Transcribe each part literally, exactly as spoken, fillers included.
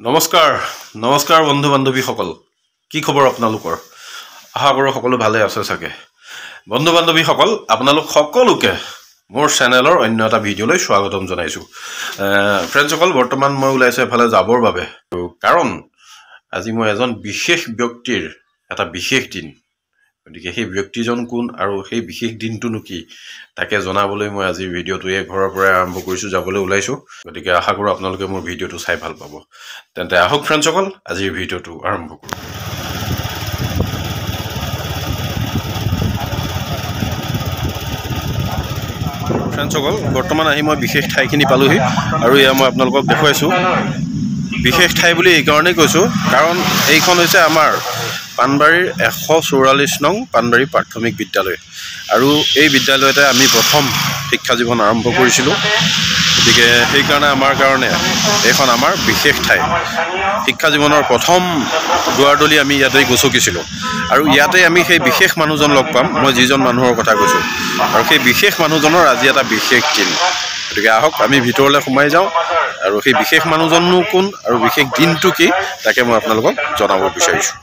নমস্কাৰ নমস্কাৰ বন্ধু বান্ধৱীসকল কি খবৰ আপোনালোকৰ আশা কৰোঁ সকলো ভালে আছে চাগে বন্ধু বান্ধৱীসকল আপোনালোক সকলোকে মোৰ চেনেলৰ অন্য এটা ভিডিঅ'লৈ স্বাগতম জনাইছোঁ ফ্ৰেণ্ডসকল বৰ্তমান মই ওলাইছো এফালে যাবৰ বাবে কাৰণ আজি মই এজন বিশেষ ব্যক্তিৰ এটা বিশেষ দিন গতিকে সেই ব্যক্তিজন কোন আৰু সেই বিশেষ দিনটোনো কি তাকে জনাবলৈ মই আজি ভিডিঅ'টো এই ঘৰৰ পৰা আৰম্ভ কৰিছোঁ যাবলৈ ওলাইছোঁ গতিকে আশা কৰোঁ আপোনালোকে মোৰ ভিডিঅ'টো চাই ভাল পাব তেন্তে আহক ফ্ৰেণ্ডসকল আজিৰ ভিডিঅ'টো আৰম্ভ কৰোঁ ফ্ৰেণ্ডসকল বৰ্তমান আহি মই বিশেষ ঠাইখিনি পালোহি আৰু এয়া মই আপোনালোকক দেখুৱাইছোঁ বিশেষ ঠাই বুলি এইকাৰণেই কৈছোঁ কাৰণ এইখন হৈছে আমাৰ পানবাৰীৰ এশ চৌৰাল্লিছ নং পানবাৰী প্ৰাথমিক বিদ্যালয় আৰু এই বিদ্যালয়তে আমি প্ৰথম শিক্ষা জীৱন আৰম্ভ কৰিছিলোঁ গতিকে সেইকাৰণে আমাৰ কাৰণে এইখন আমাৰ বিশেষ ঠাই শিক্ষা জীৱনৰ প্ৰথম দুৱাৰদলি আমি ইয়াতেই গচকিছিলোঁ আৰু ইয়াতে আমি সেই বিশেষ মানুহজন লগ পাম মই যিজন মানুহৰ কথা কৈছোঁ আৰু সেই বিশেষ মানুহজনৰ আজি এটা বিশেষ দিন গতিকে আহক আমি ভিতৰলৈ সোমাই যাওঁ আৰু সেই বিশেষ মানুহজননো কোন আৰু বিশেষ দিনটো কি তাকে মই আপোনালোকক জনাব বিচাৰিছোঁ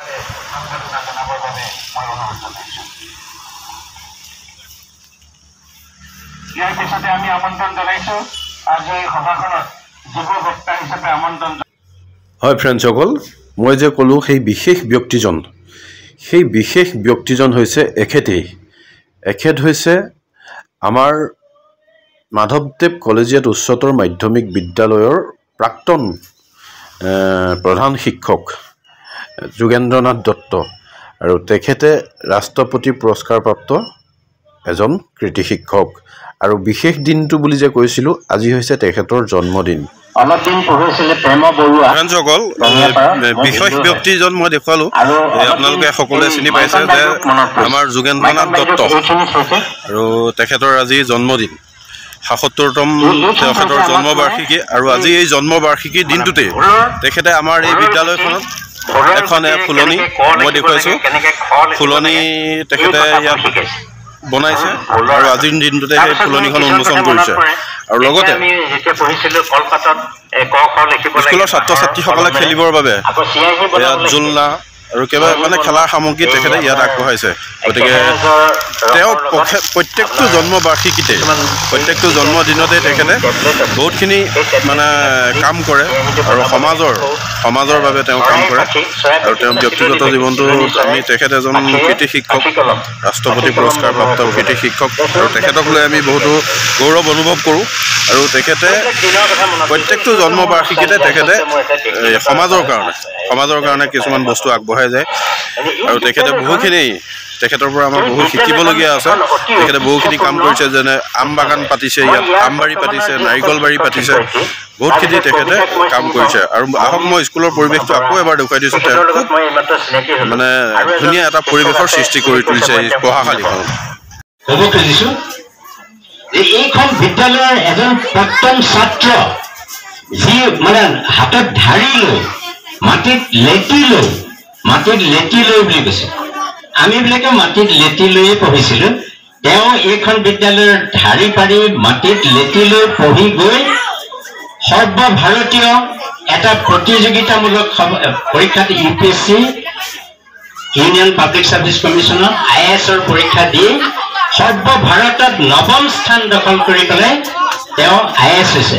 ইয়াৰ পিছতে আমি আমন্ত্ৰণ জনাইছোঁ আজি এই সভাখনত যুৱ বক্তা হিচাপে আমন্ত্ৰণ হয় ফ্ৰেণ্ডসকল মই যে ক'লোঁ সেই বিশেষ ব্যক্তিজন সেই বিশেষ ব্যক্তিজন হৈছে এখেতেই এখেত হৈছে আমাৰ মাধৱদেৱ কলেজিয়েট উচ্চতৰ মাধ্যমিক বিদ্যালয়ৰ প্ৰাক্তন প্ৰধান শিক্ষক যোগেন্দ্ৰনাথ দত্ত আৰু তেখেতে ৰাষ্ট্ৰপতি পুৰস্কাৰপ্ৰাপ্ত এজন কৃতি শিক্ষক আৰু বিশেষ দিনটো বুলি যে কৈছিলোঁ আজি হৈছে তেখেতৰ জন্মদিন অলপ দিন পঢ়িছিলে প্ৰেম বৰুৱা ফ্ৰেণ্ডসকল বিশেষ ব্যক্তিজন মই দেখুৱালোঁ আপোনালোকে সকলোৱে চিনি পাইছে যে আমাৰ যোগেন্দ্ৰনাথ দত্ত আৰু তেখেতৰ আজি জন্মদিন সাতসত্তৰতম তেখেতৰ জন্মবাৰ্ষিকী আৰু আজি এই জন্মবাৰ্ষিকী দিনটোতে তেখেতে আমাৰ এই বিদ্যালয়খনত এখন ফুলনি মই দেখুৱাইছোঁ ফুলনি তেখেতে ইয়াত বনাইছে আৰু আজিৰ দিনটোতে সেই ফুলনিখন উন্মোচন কৰিছে আৰু লগতে স্কুলৰ ছাত্ৰ ছাত্ৰীসকলে খেলিবৰ বাবে ইয়াত জোলনা আৰু কেৱল মানে খেলাৰ সামগ্ৰী তেখেতে ইয়াত আগবঢ়াইছে গতিকে তেওঁ প্ৰত্যেকটো জন্মবাৰ্ষিকীতে প্ৰত্যেকটো জন্মদিনতে তেখেতে বহুতখিনি মানে কাম কৰে আৰু সমাজৰ সমাজৰ বাবে তেওঁ কাম কৰে আৰু তেওঁৰ ব্যক্তিগত জীৱনটো আমি তেখেত এজন কৃতি শিক্ষক ৰাষ্ট্ৰপতি পুৰস্কাৰপ্ৰাপ্ত কৃতি শিক্ষক আৰু তেখেতক লৈ আমি বহুতো গৌৰৱ অনুভৱ কৰোঁ আৰু তেখেতে প্ৰত্যেকটো জন্মবাৰ্ষিকীতে তেখেতে সমাজৰ কাৰণে সমাজৰ কাৰণে কিছুমান বস্তু আগবঢ়াই যায় আৰু তেখেতে বহুখিনি তেখেতৰ পৰা আমাৰ বহুত শিকিবলগীয়া আছে তেখেতে বহুখিনি কাম কৰিছে যেনে আম বাগান পাতিছে ইয়াত আমবাৰী পাতিছে নাৰিকল বাৰী পাতিছে বহুতখিনি তেখেতে কাম কৰিছে আৰু আহক মই স্কুলৰ পৰিৱেশটো আকৌ এবাৰ দেখুৱাই দিছোঁ তেওঁ খুব মানে ধুনীয়া এটা পৰিৱেশৰ সৃষ্টি কৰি তুলিছে এই পঢ়াশালীখনত ক'ব খুজিছোঁ যে এইখন বিদ্যালয়ৰ এজন প্ৰাক্তন ছাত্ৰ যি মানে হাতত ধাৰি লৈ মাটিত লেটি লৈ মাটিত লেটি লৈ বুলি কৈছে আমিবিলাকে মাটিত লেটি লৈয়ে পঢ়িছিলোঁ তেওঁ এইখন বিদ্যালয়ৰ ধাৰি পাৰি মাটিত লেটি লৈ পঢ়ি গৈ সৰ্বভাৰতীয় এটা প্ৰতিযোগিতামূলক পৰীক্ষাত U P S C union public service কমিশ্যনৰ আই এ এছৰ পৰীক্ষা দি সৰ্বভাৰতত নৱম স্থান দখল কৰি পেলাই তেওঁ আই এ এছ হৈছে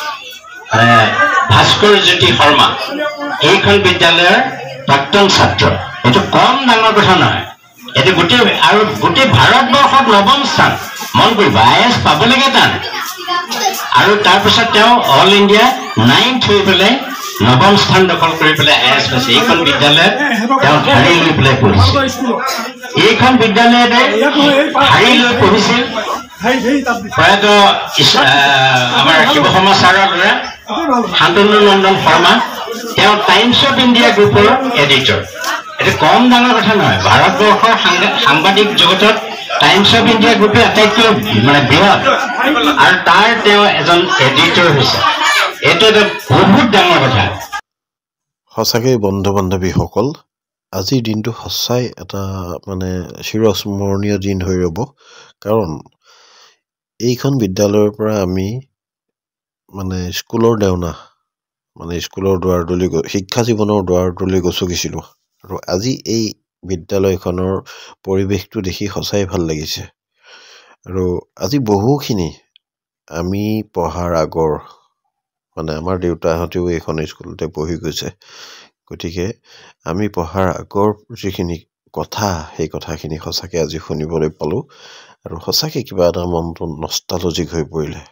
ভাস্কৰ জ্যোতি শৰ্মা এইখন বিদ্যালয়ৰ প্ৰাক্তন ছাত্ৰ এইটো কম ডাঙৰ কথা নহয় এইটো গোটেই আৰু গোটেই ভাৰতবৰ্ষত নৱম স্থান মন কৰিব আই এছ পাবলৈকে টান আৰু তাৰপিছত তেওঁ অল ইণ্ডিয়া নাইন্থ হৈ পেলাই নৱম স্থান দখল কৰি পেলাই আই এছ পাইছে এইখন বিদ্যালয়ত তেওঁ ধাৰি লৈ পেলাই পঢ়িছে এইখন বিদ্যালয়তে ধাৰি লৈ পঢ়িছিল প্ৰয়াত আমাৰ শিৱ শৰ্মা ছাৰৰ ল'ৰা শান্তনু নন্দন শৰ্মা তেওঁ টাইমছ অফ ইণ্ডিয়া গ্ৰুপৰ এডিটৰ এইটো কম ডাঙৰ কথা নহয় ভাৰতবৰ্ষৰ সাংবাদিক জগতত টাইমছ অফ ইণ্ডিয়া গ্ৰুপে আটাইতকৈ মানে বৃহৎ আৰু তাৰ তেওঁ এজন এডিটৰ হৈছে এইটো এটা বহুত ডাঙৰ কথা সঁচাকৈ বন্ধু বান্ধৱীসকল আজিৰ দিনটো সঁচাই এটা মানে চিৰস্মৰণীয় দিন হৈ ৰ'ব কাৰণ এইখন বিদ্যালয়ৰ পৰা আমি মানে স্কুলৰ দেওনা মানে স্কুলৰ দুৱাৰদলি শিক্ষা জীৱনৰ দুৱাৰদলি গছকিছিলোঁ আৰু আজি এই বিদ্যালয়খনৰ পৰিৱেশটো দেখি সঁচাই ভাল লাগিছে আৰু আজি বহুখিনি আমি পঢ়াৰ আগৰ মানে আমাৰ দেউতাহঁতেও এইখন স্কুলতে পঢ়ি গৈছে গতিকে আমি পঢ়াৰ আগৰ যিখিনি কথা সেই কথাখিনি সঁচাকৈ আজি শুনিবলৈ পালোঁ আৰু সঁচাকৈ কিবা এটা মনটো নষ্টালজিক হৈ পৰিলে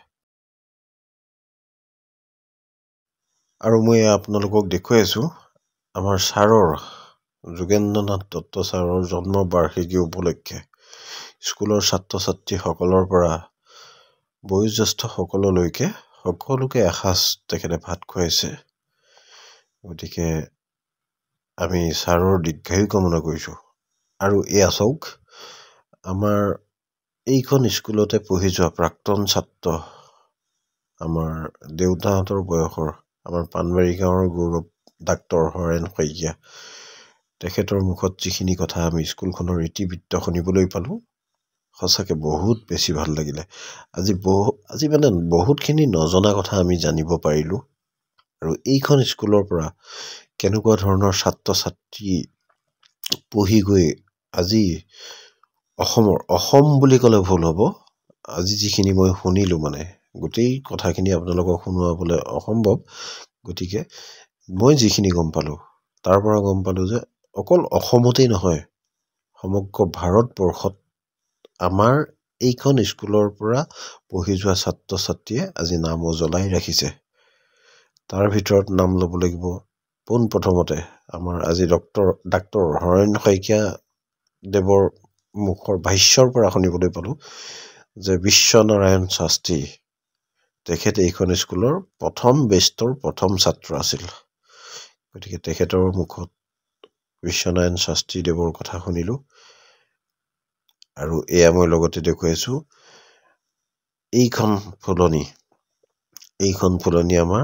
আৰু মই আপোনালোকক দেখুৱাই আছোঁ আমাৰ ছাৰৰ যোগেন্দ্ৰনাথ দত্ত ছাৰৰ জন্মবাৰ্ষিকী উপলক্ষে স্কুলৰ ছাত্ৰ ছাত্ৰীসকলৰ পৰা বয়োজ্যেষ্ঠ সকললৈকে সকলোকে এসাঁজ তেখেতে ভাত খুৱাইছে গতিকে আমি ছাৰৰ দীৰ্ঘায়ু কামনা কৰিছোঁ আৰু এয়া চাওক আমাৰ এইখন স্কুলতে পঢ়ি যোৱা প্ৰাক্তন ছাত্ৰ আমাৰ দেউতাহঁতৰ বয়সৰ আমাৰ পানবাৰী গাঁৱৰ গৌৰৱ ডাক্তৰ হৰেণ শইকীয়া তেখেতৰ মুখত যিখিনি কথা আমি স্কুলখনৰ ইতিবৃত্ত শুনিবলৈ পালোঁ সঁচাকৈ বহুত বেছি ভাল লাগিলে আজি বহু আজি মানে বহুতখিনি নজনা কথা আমি জানিব পাৰিলোঁ আৰু এইখন স্কুলৰ পৰা কেনেকুৱা ধৰণৰ ছাত্ৰ ছাত্ৰী পঢ়ি গৈ আজি অসমৰ অসম বুলি ক'লে ভুল হ'ব আজি যিখিনি মই শুনিলোঁ মানে গোটেই কথাখিনি আপোনালোকক শুনোৱাবলৈ অসম্ভৱ গতিকে মই যিখিনি গম পালোঁ তাৰ পৰা গম পালোঁ যে অকল অসমতেই নহয় সমগ্ৰ ভাৰতবৰ্ষত আমাৰ এইখন স্কুলৰ পৰা পঢ়ি যোৱা ছাত্ৰ ছাত্ৰীয়ে আজি নাম উজ্বলাই ৰাখিছে তাৰ ভিতৰত নাম ল'ব লাগিব পোনপ্ৰথমতে আমাৰ আজি ডক্তৰ ডাক্তৰ হৰেণ শইকীয়া দেৱৰ মুখৰ ভাষ্যৰ পৰা শুনিবলৈ পালোঁ যে বিশ্বনাৰায়ণ শাস্ত্ৰী তেখেতে এইখন স্কুলৰ প্ৰথম বেষ্টৰ প্ৰথম ছাত্ৰ আছিল গতিকে তেখেতৰ মুখত বিশ্বনাৰায়ণ শাস্ত্ৰী দেৱৰ কথা শুনিলোঁ আৰু এয়া মই লগতে দেখুৱাইছোঁ এইখন ফুলনি এইখন ফুলনি আমাৰ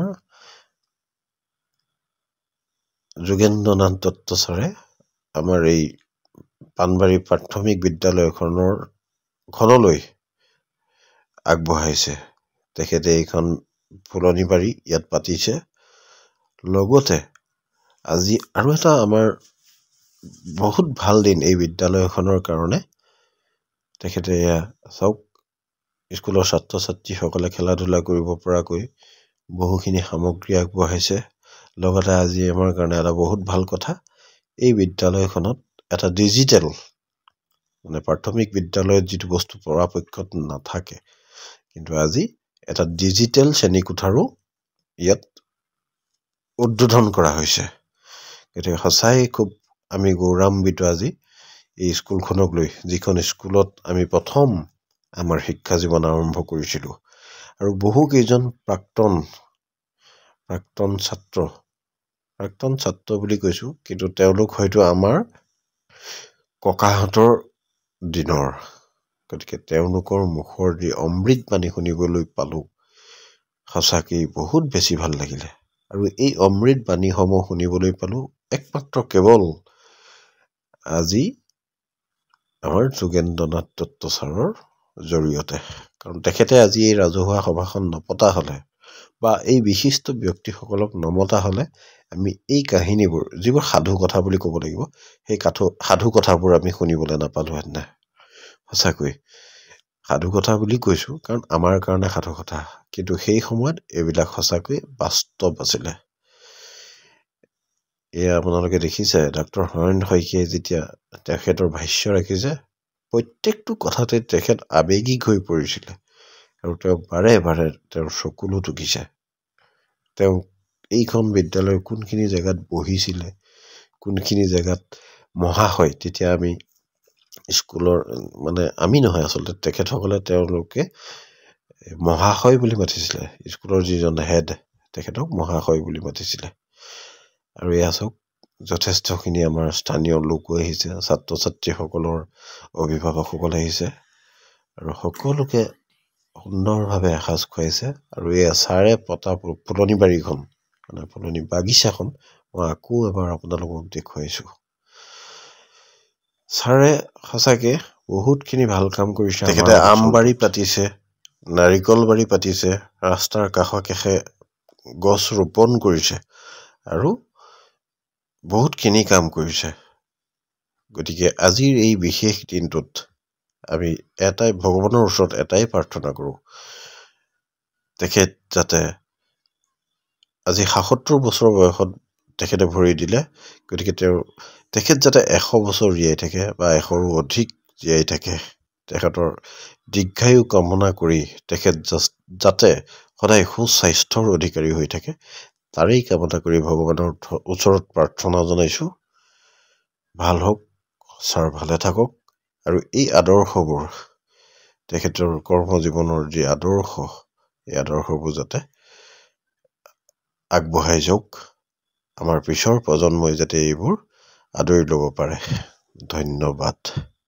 যোগেন্দ্ৰনাথ দত্ত ছাৰে আমাৰ এই পানবাৰী প্ৰাথমিক বিদ্যালয়খনৰ ঘৰলৈ আগবঢ়াইছে তেখেতে এইখন ফুলনি বাৰী ইয়াত পাতিছে লগতে আজি আৰু এটা আমাৰ বহুত ভাল দিন এই বিদ্যালয়খনৰ কাৰণে তেখেতে এয়া চাওক স্কুলৰ ছাত্ৰ ছাত্ৰীসকলে খেলা ধূলা কৰিব পৰাকৈ বহুখিনি সামগ্ৰী আগবঢ়াইছে লগতে আজি আমাৰ কাৰণে এটা বহুত ভাল কথা এই বিদ্যালয়খনত এটা ডিজিটেল মানে প্ৰাথমিক বিদ্যালয়ত যিটো বস্তু পৰাপক্ষত নাথাকে কিন্তু আজি এটা ডিজিটেল শ্ৰেণীকোঠাৰো ইয়াত উদ্বোধন কৰা হৈছে গতিকে সঁচাই খুব আমি গৌৰৱান্বিত আজি এই স্কুলখনক লৈ যিখন স্কুলত আমি প্ৰথম আমাৰ শিক্ষা জীৱন আৰম্ভ কৰিছিলোঁ আৰু বহুকেইজন প্ৰাক্তন প্ৰাক্তন ছাত্ৰ প্ৰাক্তন ছাত্ৰ বুলি কৈছোঁ কিন্তু তেওঁলোক হয়তো আমাৰ ককাহঁতৰ দিনৰ গতিকে তেওঁলোকৰ মুখৰ যি অমৃত বাণী শুনিবলৈ পালোঁ সঁচাকেই বহুত বেছি ভাল লাগিলে আৰু এই অমৃত বাণীসমূহ শুনিবলৈ পালোঁ একমাত্ৰ কেৱল আজি আমাৰ যোগেন্দ্ৰনাথ দত্ত ছাৰৰ জৰিয়তে কাৰণ তেখেতে আজি এই ৰাজহুৱা সভাখন নপতা হ'লে বা এই বিশিষ্ট ব্যক্তিসকলক নমতা হ'লে আমি এই কাহিনীবোৰ যিবোৰ সাধু কথা বুলি ক'ব লাগিব সেই কাঠু সাধু কথাবোৰ আমি শুনিবলৈ নাপালোহেঁতেন সঁচাকৈ সাধু কথা বুলি কৈছোঁ কাৰণ আমাৰ কাৰণে সাধু কথা কিন্তু সেই সময়ত এইবিলাক সঁচাকৈ বাস্তৱ আছিলে এয়া আপোনালোকে দেখিছে ডাক্তৰ হৰেণ শইকীয়াই যেতিয়া তেখেতৰ ভাষ্য ৰাখিছে প্ৰত্যেকটো কথাতে তেখেত আৱেগিক হৈ পৰিছিলে আৰু তেওঁ বাৰে বাৰে তেওঁৰ চকুলো টুকিছে তেওঁ এইখন বিদ্যালয়ৰ কোনখিনি জেগাত বহিছিলে কোনখিনি জেগাত মহাশয় তেতিয়া আমি স্কুলৰ মানে আমি নহয় আচলতে তেখেতসকলে তেওঁলোকে মহাশয় বুলি মাতিছিলে স্কুলৰ যিজন হেড তেখেতক মহাশয় বুলি মাতিছিলে আৰু এয়া চাওক যথেষ্টখিনি আমাৰ স্থানীয় লোকো আহিছে ছাত্ৰ ছাত্ৰীসকলৰ অভিভাৱকসকল আহিছে আৰু সকলোকে সুন্দৰভাৱে এসাঁজ খুৱাইছে আৰু এয়া ছাৰে পতা ফুলনি বাৰীখন মানে ফুলনি বাগিচাখন মই আকৌ এবাৰ আপোনালোকক দেখুৱাইছোঁ ছাৰে সঁচাকৈ বহুতখিনি ভাল কাম কৰিছে তেখেতে আমবাৰী পাতিছে নাৰিকল বাৰী পাতিছে ৰাস্তাৰ কাষে কাষে গছ ৰোপণ কৰিছে আৰু বহুতখিনি কাম কৰিছে। গতিকে আজিৰ এই বিশেষ দিনটোত আমি এটাই ভগৱানৰ ওচৰত এটাই প্ৰাৰ্থনা কৰোঁ, তেখেত যাতে আজি সাতসত্তৰ বছৰ বয়সত তেখেতে ভৰি দিলে, গতিকে তেওঁ তেখেত যাতে এশ বছৰ জীয়াই থাকে বা এশৰো অধিক জীয়াই থাকে, তেখেতৰ দীৰ্ঘায়ু কামনা কৰি তেখেত যাতে সদায় সুস্বাস্থ্যৰ অধিকাৰী হৈ থাকে, তাৰেই কামনা কৰি ভগৱানৰ ওচৰত প্ৰাৰ্থনা জনাইছোঁ। ভাল হওক, ছাৰ ভালে থাকক আৰু এই আদৰ্শবোৰ তেখেতৰ কৰ্মজীৱনৰ যি আদৰ্শ, এই আদৰ্শবোৰ যাতে আগবঢ়াই যাওক, আমাৰ পিছৰ প্ৰজন্মই যাতে এইবোৰ আদৰি ল'ব পাৰে। ধন্যবাদ।